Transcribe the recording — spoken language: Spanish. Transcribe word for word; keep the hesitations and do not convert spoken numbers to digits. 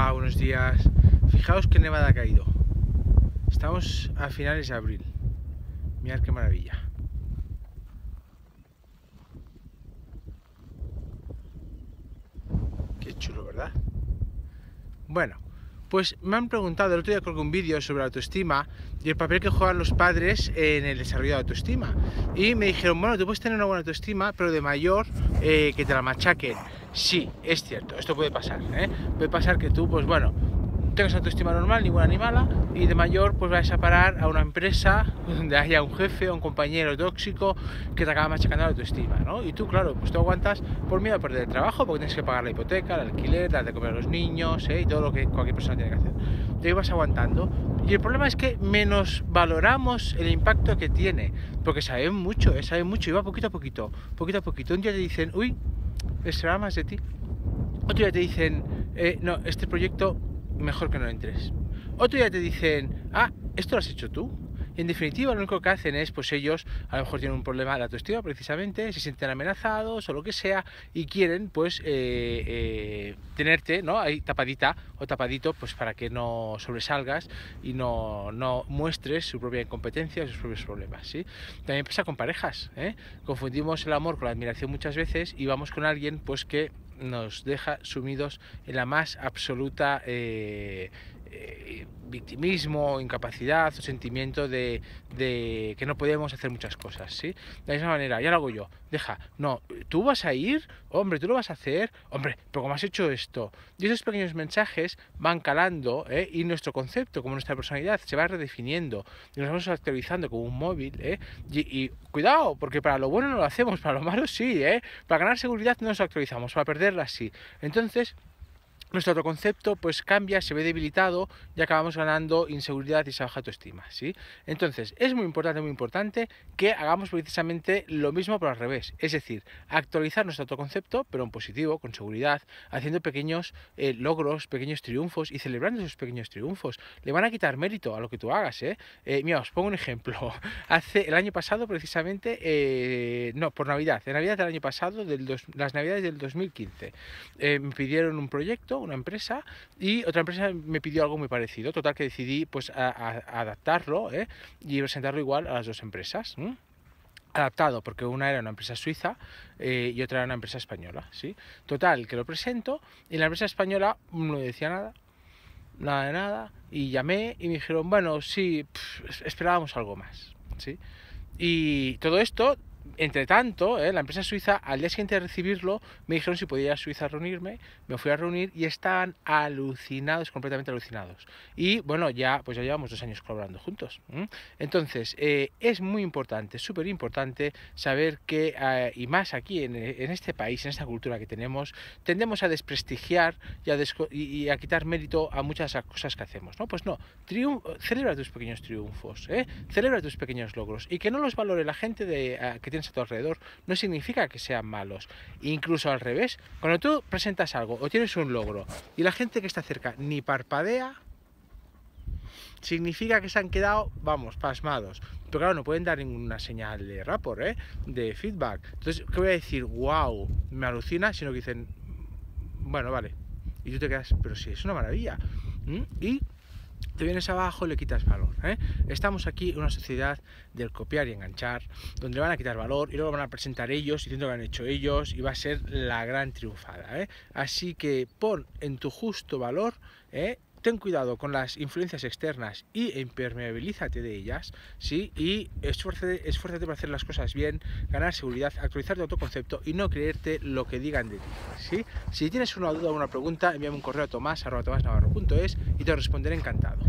Hola, buenos días. Fijaos qué nevada ha caído. Estamos a finales de abril. Mirad qué maravilla. Qué chulo, ¿verdad? Bueno, pues me han preguntado el otro día, creo que un vídeo sobre la autoestima y el papel que juegan los padres en el desarrollo de la autoestima. Y me dijeron, bueno, tú puedes tener una buena autoestima, pero de mayor eh, que te la machaquen. Sí, es cierto, esto puede pasar, ¿eh? Puede pasar que tú, pues bueno, tengas autoestima normal, ni buena ni mala, y de mayor pues vas a parar a una empresa donde haya un jefe o un compañero tóxico que te acaba machacando la autoestima, ¿no? Y tú, claro, pues tú aguantas por miedo a perder el trabajo, porque tienes que pagar la hipoteca, el alquiler, dar de comer a los niños, ¿eh? Y todo lo que cualquier persona tiene que hacer. Te vas aguantando. Y el problema es que menos valoramos el impacto que tiene, porque saben mucho, ¿eh? Saben mucho, y va poquito a poquito, poquito a poquito. Un día te dicen, uy, esperaba más de ti. Otro día te dicen, eh, no, este proyecto mejor que no entres. Otro día te dicen, ah, esto lo has hecho tú. Y en definitiva lo único que hacen es, pues ellos a lo mejor tienen un problema de autoestima precisamente, se sienten amenazados o lo que sea y quieren pues eh, eh, tenerte, ¿no? Ahí tapadita o tapadito, pues para que no sobresalgas y no, no muestres su propia incompetencia, sus propios problemas, ¿sí? También pasa con parejas, ¿eh? Confundimos el amor con la admiración muchas veces y vamos con alguien pues que nos deja sumidos en la más absoluta eh, eh, victimismo, incapacidad o sentimiento de, de que no podemos hacer muchas cosas, ¿sí? De la misma manera, ya lo hago yo, deja, no, tú vas a ir, hombre, tú lo vas a hacer, hombre, pero ¿cómo has hecho esto? Y esos pequeños mensajes van calando, ¿eh? Y nuestro concepto, como nuestra personalidad, se va redefiniendo y nos vamos actualizando como un móvil, ¿eh? Y, y cuidado, porque para lo bueno no lo hacemos, para lo malo sí, ¿eh? Para ganar seguridad no nos actualizamos, para perderla sí. Entonces, nuestro autoconcepto pues cambia, se ve debilitado y acabamos ganando inseguridad y esa baja autoestima, ¿sí? Entonces, es muy importante, muy importante que hagamos precisamente lo mismo pero al revés, es decir, actualizar nuestro autoconcepto, pero en positivo, con seguridad, haciendo pequeños eh, logros, pequeños triunfos y celebrando esos pequeños triunfos. Le van a quitar mérito a lo que tú hagas, ¿eh? eh mira, os pongo un ejemplo. Hace el año pasado, precisamente, eh, no, por Navidad, en Navidad del año pasado, del dos, las Navidades del dos mil quince, eh, me pidieron un proyecto, una empresa, y otra empresa me pidió algo muy parecido. Total que decidí pues a, a, a adaptarlo, ¿eh? Y presentarlo igual a las dos empresas, ¿eh? Adaptado, porque una era una empresa suiza eh, y otra era una empresa española, ¿sí? Total, que lo presento y la empresa española no decía nada, nada de nada, y llamé y me dijeron, bueno, sí, pff, esperábamos algo más, ¿sí? Y todo esto, entre tanto, ¿eh? La empresa suiza, al día siguiente de recibirlo, me dijeron si podía ir a Suiza a reunirme, me fui a reunir y estaban alucinados, completamente alucinados. Y bueno, ya pues ya llevamos dos años colaborando juntos. ¿eh? Entonces, eh, es muy importante, súper importante saber que, eh, y más aquí en, en este país, en esta cultura que tenemos, tendemos a desprestigiar y a, desco y, y a quitar mérito a muchas de las cosas que hacemos, ¿no? Pues no, celebra tus pequeños triunfos, ¿eh? Celebra tus pequeños logros y que no los valore la gente de, uh, que tienes a tu alrededor no significa que sean malos, incluso al revés. Cuando tú presentas algo o tienes un logro y la gente que está cerca ni parpadea, significa que se han quedado, vamos, pasmados. Pero claro, no pueden dar ninguna señal de rapport, ¿eh? De feedback. Entonces, ¿qué voy a decir? Wow, me alucina, sino que dicen, bueno, vale. Y tú te quedas, pero sí, es una maravilla. ¿Mm? Y te vienes abajo y le quitas valor, ¿eh? Estamos aquí en una sociedad del copiar y enganchar, donde le van a quitar valor y luego van a presentar ellos diciendo que han hecho ellos y va a ser la gran triunfada, ¿eh? Así que pon en tu justo valor, ¿eh? Ten cuidado con las influencias externas y impermeabilízate de ellas, ¿sí? Y esfuérzate, esfuérzate para hacer las cosas bien, ganar seguridad, actualizar tu autoconcepto y no creerte lo que digan de ti, ¿sí? Si tienes una duda o una pregunta, envíame un correo a tomás arroba tomás navarro punto es y te responderé encantado.